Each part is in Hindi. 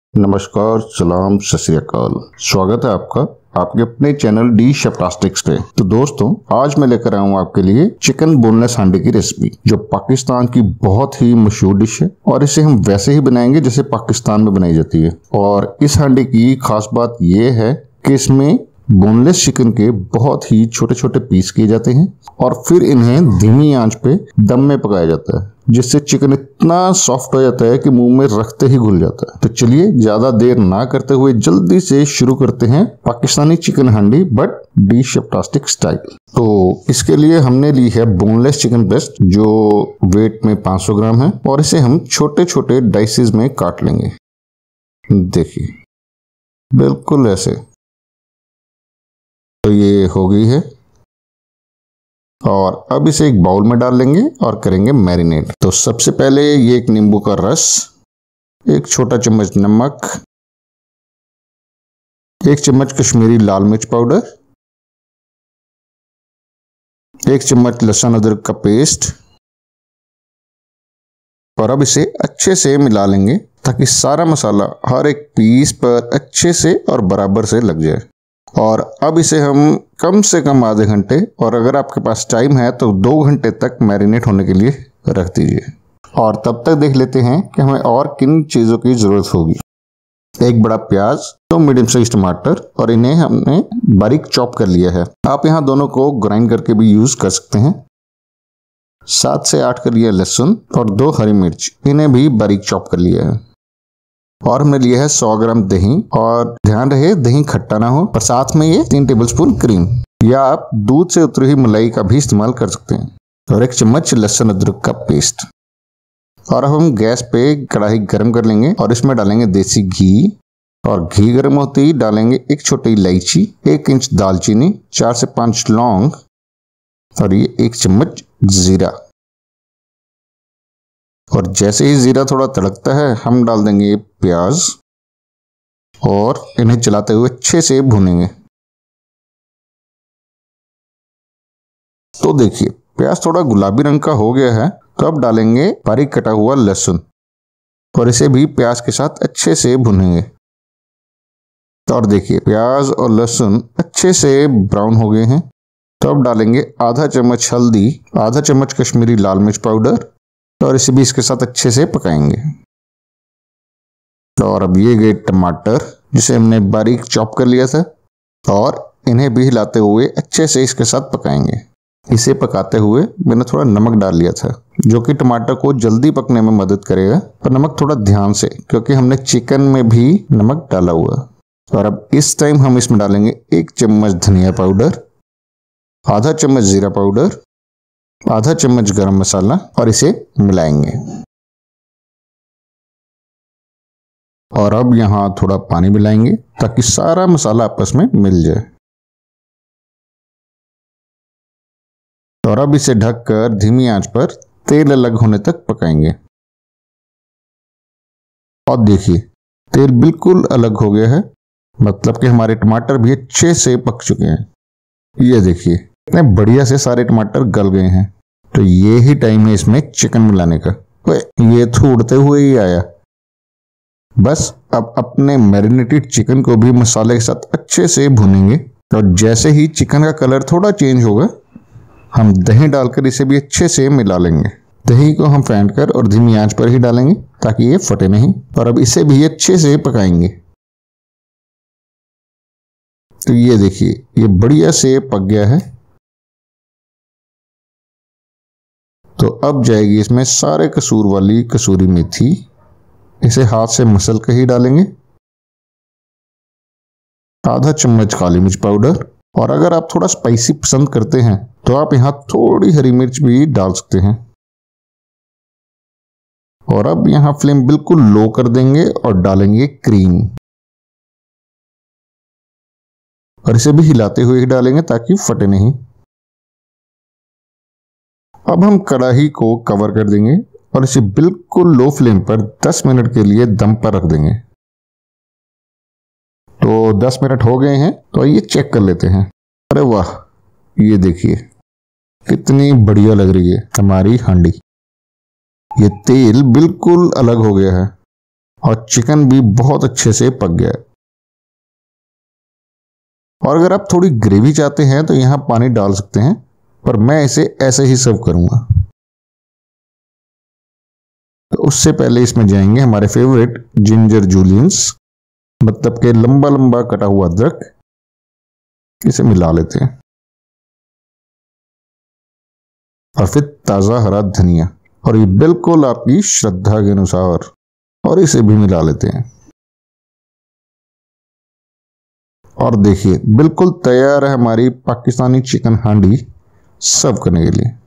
नमस्कार, सलाम, सत श्री अकाल। स्वागत है आपका आपके अपने चैनल डी शेफटास्टिक्स पे। तो दोस्तों, आज मैं लेकर आया हूँ आपके लिए चिकन बोनलेस हांडी की रेसिपी, जो पाकिस्तान की बहुत ही मशहूर डिश है और इसे हम वैसे ही बनाएंगे जैसे पाकिस्तान में बनाई जाती है। और इस हांडी की खास बात यह है कि इसमें बोनलेस चिकन के बहुत ही छोटे छोटे पीस किए जाते हैं और फिर इन्हें धीमी आंच पे दम में पकाया जाता है, जिससे चिकन इतना सॉफ्ट हो जाता है कि मुंह में रखते ही घुल जाता है। तो चलिए ज्यादा देर ना करते हुए जल्दी से शुरू करते हैं Pakistani chicken handi, but the Cheftastic style. तो इसके लिए हमने ली है बोनलेस चिकन ब्रेस्ट, जो वेट में 500 ग्राम है, और इसे हम छोटे छोटे डाइसेस में काट लेंगे। देखिए, बिल्कुल ऐसे। तो ये हो गई है और अब इसे एक बाउल में डाल लेंगे और करेंगे मैरिनेट। तो सबसे पहले ये एक नींबू का रस, एक छोटा चम्मच नमक, एक चम्मच कश्मीरी लाल मिर्च पाउडर, एक चम्मच लहसुन अदरक का पेस्ट, और अब इसे अच्छे से मिला लेंगे ताकि सारा मसाला हर एक पीस पर अच्छे से और बराबर से लग जाए। और अब इसे हम कम से कम आधे घंटे, और अगर आपके पास टाइम है तो 2 घंटे तक मैरिनेट होने के लिए रख दीजिए। और तब तक देख लेते हैं कि हमें और किन चीज़ों की ज़रूरत होगी। एक बड़ा प्याज, 2 मीडियम साइज टमाटर, और इन्हें हमने बारीक चॉप कर लिया है। आप यहाँ दोनों को ग्राइंड करके भी यूज़ कर सकते हैं। 7 से 8 कर लिया लहसुन और 2 हरी मिर्च, इन्हें भी बारीक चॉप कर लिया है। और हमने लिया है 100 ग्राम दही, और ध्यान रहे दही खट्टा ना हो। और साथ में ये 3 टेबलस्पून क्रीम, या आप दूध से उतरी हुई मलाई का भी इस्तेमाल कर सकते हैं, और 1 चम्मच लहसुन अदरक का पेस्ट। और अब हम गैस पे कढ़ाई गर्म कर लेंगे और इसमें डालेंगे देसी घी, और घी गर्म होते ही डालेंगे 1 छोटी इलायची, 1 इंच दालचीनी, 4 से 5 लौंग, और ये 1 चम्मच जीरा। और जैसे ही जीरा थोड़ा तड़कता है, हम डाल देंगे प्याज और इन्हें चलाते हुए अच्छे से भूनेंगे। तो देखिए, प्याज थोड़ा गुलाबी रंग का हो गया है, तो अब डालेंगे बारीक कटा हुआ लहसुन, और इसे भी प्याज के साथ अच्छे से भूनेंगे। और देखिए, प्याज और लहसुन अच्छे से ब्राउन हो गए हैं, तो अब डालेंगे आधा चम्मच हल्दी, आधा चम्मच कश्मीरी लाल मिर्च पाउडर, और इसे भी इसके साथ अच्छे से पकाएंगे। और अब ये गए टमाटर, जिसे हमने बारीक चॉप कर लिया था, और इन्हें भी हिलाते हुए अच्छे से इसके साथ पकाएंगे। इसे पकाते हुए मैंने थोड़ा नमक डाल लिया था, जो कि टमाटर को जल्दी पकने में मदद करेगा, पर नमक थोड़ा ध्यान से, क्योंकि हमने चिकन में भी नमक डाला हुआ। और अब इस टाइम हम इसमें डालेंगे 1 चम्मच धनिया पाउडर, आधा चम्मच जीरा पाउडर, आधा चम्मच गरम मसाला, और इसे मिलाएंगे। और अब यहाँ थोड़ा पानी मिलाएंगे ताकि सारा मसाला आपस में मिल जाए। और अब इसे ढककर धीमी आंच पर तेल अलग होने तक पकाएंगे। और देखिए, तेल बिल्कुल अलग हो गया है, मतलब कि हमारे टमाटर भी अच्छे से पक चुके हैं। ये देखिए, इतने बढ़िया से सारे टमाटर गल गए हैं। तो ये ही टाइम है इसमें चिकन मिलाने का। ये तो उड़ते हुए ही आया। बस अब अपने मैरिनेटेड चिकन को भी मसाले के साथ अच्छे से भूनेंगे, और जैसे ही चिकन का कलर थोड़ा चेंज होगा, हम दही डालकर इसे भी अच्छे से मिला लेंगे। दही को हम फेंट कर और धीमी आंच पर ही डालेंगे ताकि ये फटे नहीं। और अब इसे भी अच्छे से पकाएंगे। तो ये देखिए, ये बढ़िया से पक गया है। तो अब जाएगी इसमें सारे कसूर वाली कसूरी मेथी, इसे हाथ से मसल के ही डालेंगे। आधा चम्मच काली मिर्च पाउडर, और अगर आप थोड़ा स्पाइसी पसंद करते हैं तो आप यहाँ थोड़ी हरी मिर्च भी डाल सकते हैं। और अब यहाँ फ्लेम बिल्कुल लो कर देंगे और डालेंगे क्रीम, और इसे भी हिलाते हुए ही डालेंगे ताकि फटे नहीं। अब हम कढ़ाई को कवर कर देंगे और इसे बिल्कुल लो फ्लेम पर 10 मिनट के लिए दम पर रख देंगे। तो 10 मिनट हो गए हैं, तो ये चेक कर लेते हैं। अरे वाह, ये देखिए कितनी बढ़िया लग रही है हमारी हांडी। ये तेल बिल्कुल अलग हो गया है, और चिकन भी बहुत अच्छे से पक गया है। और अगर आप थोड़ी ग्रेवी चाहते हैं तो यहाँ पानी डाल सकते हैं, पर मैं इसे ऐसे ही सर्व करूंगा। तो उससे पहले इसमें जाएंगे हमारे फेवरेट जिंजर जूलियंस, मतलब के लंबा लंबा कटा हुआ अदरक। इसे मिला लेते हैं और फिर ताजा हरा धनिया, और ये बिल्कुल आपकी श्रद्धा के अनुसार, और इसे भी मिला लेते हैं। और देखिए बिल्कुल तैयार है हमारी पाकिस्तानी चिकन हांडी सर्व करने के लिए।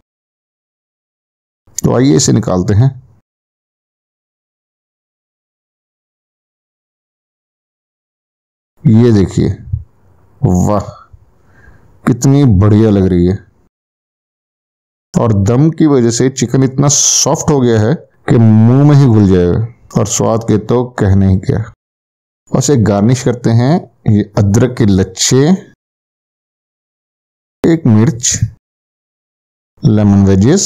तो आइए इसे निकालते हैं। ये देखिए, वाह कितनी बढ़िया लग रही है। और दम की वजह से चिकन इतना सॉफ्ट हो गया है कि मुंह में ही घुल जाएगा, और स्वाद के तो कहने ही क्या। और इसे गार्निश करते हैं ये अदरक के लच्छे, एक मिर्च, लेमन वेजेस,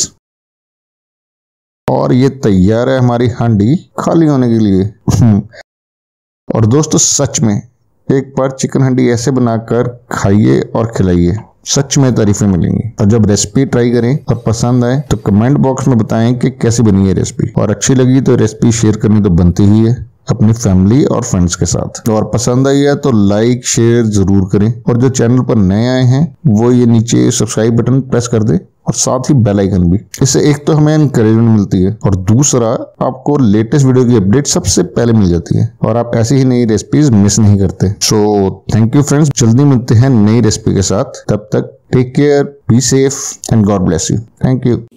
और ये तैयार है हमारी हांडी खाली होने के लिए। और दोस्तों सच में एक बार चिकन हांडी ऐसे बनाकर खाइए और खिलाइए, सच में तारीफें मिलेंगी। और जब रेसिपी ट्राई करें और पसंद आए तो कमेंट बॉक्स में बताएं कि कैसी बनी है रेसिपी, और अच्छी लगी तो रेसिपी शेयर करनी तो बनती ही है अपनी फैमिली और फ्रेंड्स के साथ। और पसंद आई है तो लाइक शेयर जरूर करें, और जो चैनल पर नए आए हैं वो ये नीचे सब्सक्राइब बटन प्रेस कर दे, और साथ ही बेल आइकन भी। इससे एक तो हमें एनकरेजमेंट मिलती है, और दूसरा आपको लेटेस्ट वीडियो की अपडेट सबसे पहले मिल जाती है, और आप ऐसी ही नई रेसिपीज मिस नहीं करते। सो थैंक यू फ्रेंड्स, जल्दी मिलते हैं नई रेसिपी के साथ। तब तक take care, be safe and God bless you. Thank you.